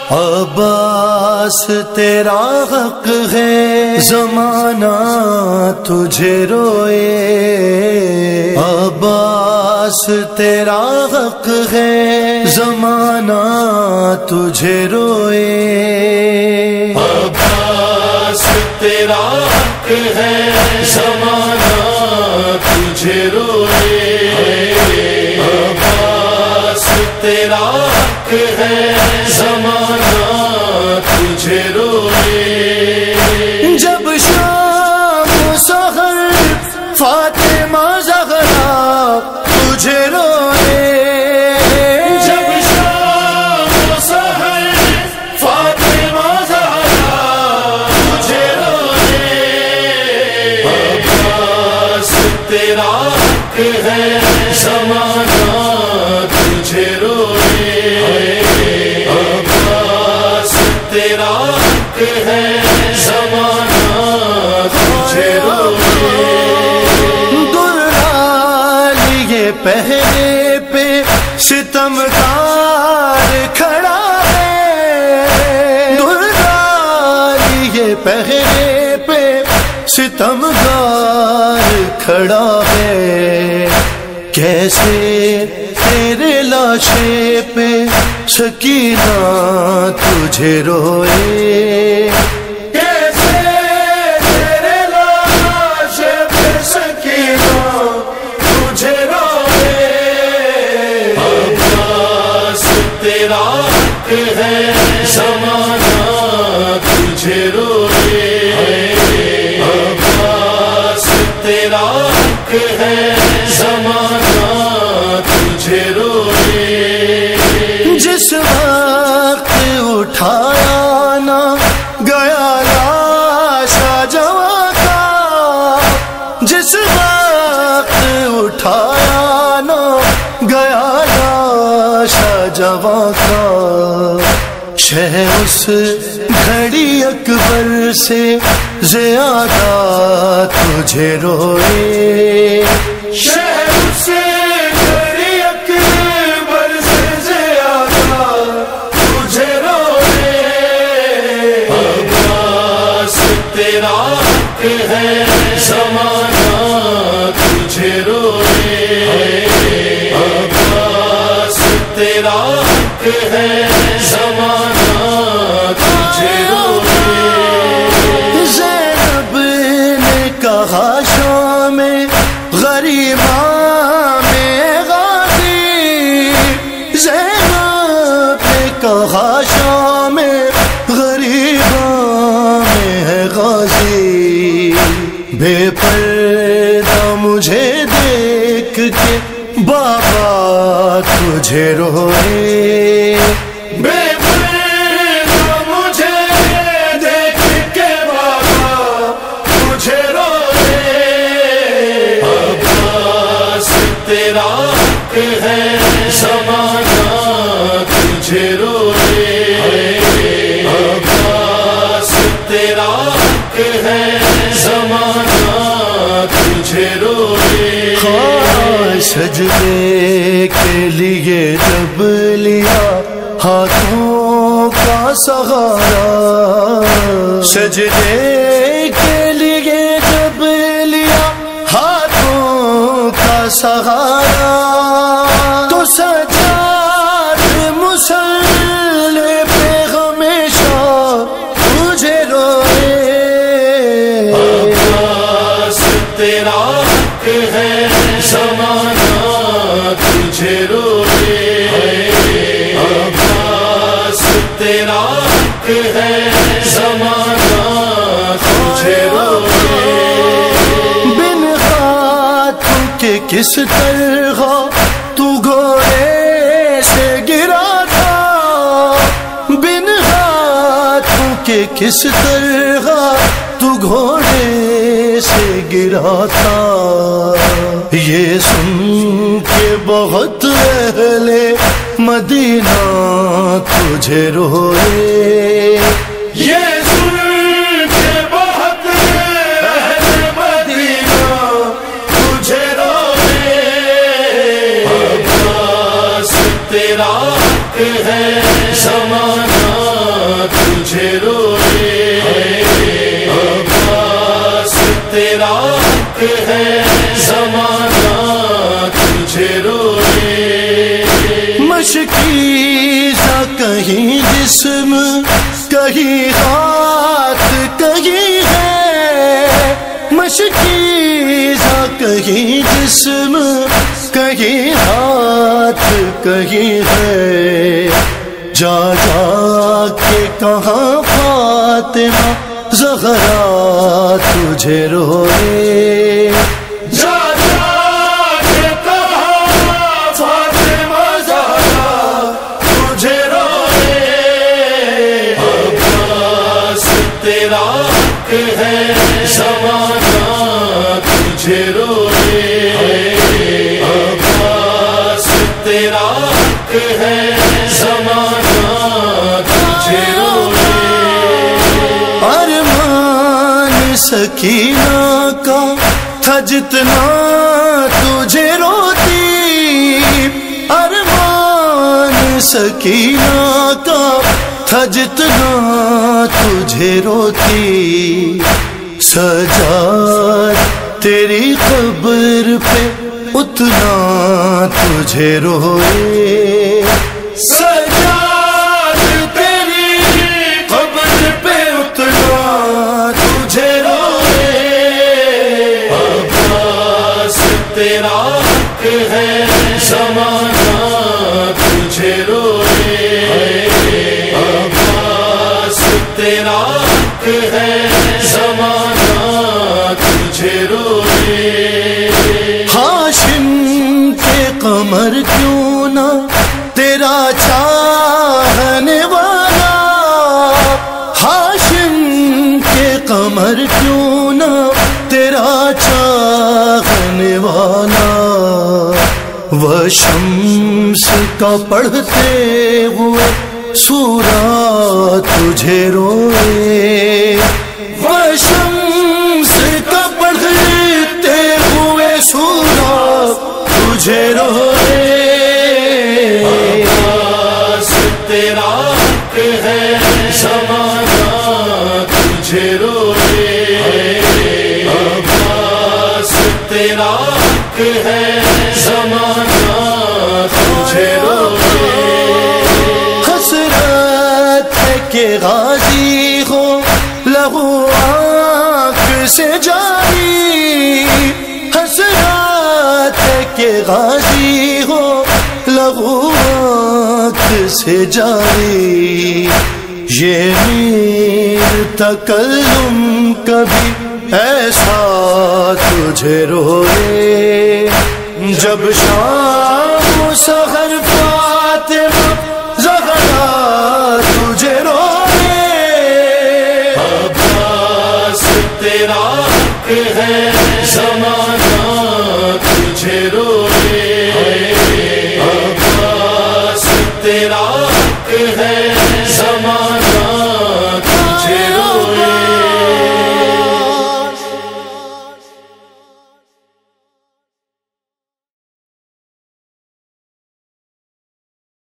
عباس تیرا حق ہے زمانہ تجھے روئے، عباس تیرا حق ہے زمانہ تجھے روئے، عباس تیرا حق ہے زمانہ تجھے روئے، عباس تیرا حق ہے زمانہ تجھے روئے، جب شام و سحر فاطمہ زہرا تجھے روئے، جب شام و سحر فاطمہ زہرا تجھے روئے، عباس تیرا حق ہے زمانہ تجھے روئے، عباس تیرا حق ہے زمانہ تجھے روئے، درا لیے پہنے پہ ستمگار کھڑا ہے، درا لیے پہنے پہ ستمگار کھڑا ہے، کیسے تیرے لاشے پہ سکینہ تجھے روئے، کیسے تیرے لاشے پہ سکینہ تجھے روئے، عباس تیرا حق ہے زمانہ تجھے روئے، عباس تیرا حق ہے زمانہ تجھے روئے، جس وقت اٹھایا نہ گیا لاش جواں کا، جس وقت اٹھایا نہ گیا لاش جواں کا، شہ اس گھڑی اکبر سے زیادہ تجھے روئے، شہ اس گھڑی اکبر سے زیادہ تجھے روئے، عباس تیرا حق ہے زمانہ تجھے روئے، عباس تیرا حق ہے زمانہ تجھے روئے، زینب نے کہا شام غریباں میں غازی، زینب نے کہا شام غریباں میں ہے غازی، بے پردہ مجھے دیکھ کے بابا تجھے روئے، بے پردہ مجھے دیکھ کے بابا تجھے روئے، عباس تیرا حق ہے زمانہ تجھے روئے، عباس تیرا حق ہے زمانہ تجھے روئے، سجدے کے لیے جب لیا ہاتھوں کا سہارا، سجدے کے لیے جب لیا ہاتھوں کا سہارا، تو سجاد مصلی پہ ہمیشہ تجھے روئے، عباس تیرا حق ہے زمانہ تجھے روئے، عباس تیرا حق ہے زمانہ تجھے روئے، بن ہاتھوں کے کس طرح تو گھوڑے سے گرا تھا، بن ہاتھوں کے کس طرح تو گھوڑے سے گرا تھا، یہ سن کے بہت اہل مدینہ تجھے روئے، یہ سن کے بہت اہل مدینہ تجھے روئے، عباس تیرا حق ہے زمانہ حق ہے زمانہ تجھے روئے، مشکیزہ کہیں جسم کہیں ہاتھ کہیں ہے، مشکیزہ کہیں جسم کہیں ہاتھ کہیں ہے، جا جا کے کہاں فاطمہ زہرا تجھے روئے، جا جا کے کہاں فاطمہ زہرا تجھے روئے، عباس تیرا حق ہے زمانہ تجھے روئے، عباس تیرا حق ہے زمانہ تجھے روئے، ارمان سکینہ کا تھا جتنا تجھے روتی، ارمان سکینہ کا تھا جتنا تجھے روتی، سجاد تیری قبر پہ اتنا تجھے روئے، سجاد تیری قبر پہ اتنا تجھے روئے، عباس تیرا حق ہے زمانہ تجھے روئے، عباس تیرا حق ہے زمانہ تجھے روئے، ہاشم کے قمر کیوں نہ تیرا چاہنے والا، ہاشم کے قمر کیوں نہ تیرا چاہنے والا، وہ شمس کا پڑھتے ہوئے سورہ تجھے روئے، وہ شمس کا پڑھتے ہوئے سورہ تجھے روئے، عباس تیرا حق ہے زمانہ تجھے روئے، عباس تیرا حق ہے زمانہ تجھے روئے، حسرت ہے کہ غازی ہو لہو آنکھ سے جاری، حسرت ہے کہ غازی ہو لہو آنکھ سے جاری، یہ میر تکلم کبھی ایسا تجھے روئے، جب شام و سحر فاطمہ زہرا تجھے روئے، عباس تیرا حق ہے زمانہ تجھے روئے، عباس تیرا حق ہے زمانہ